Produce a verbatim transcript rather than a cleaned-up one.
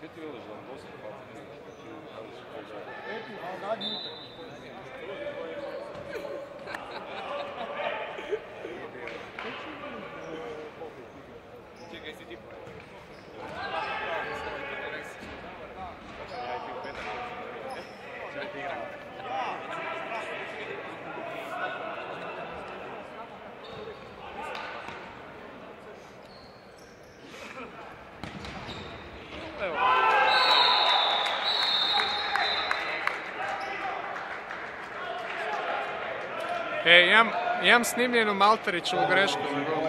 ti veliš da vam dosta hvatiti? Eti, ali zadnji utak. Čekaj, si ti E, imam, imam snimljenu Malterićevu grešku za gol.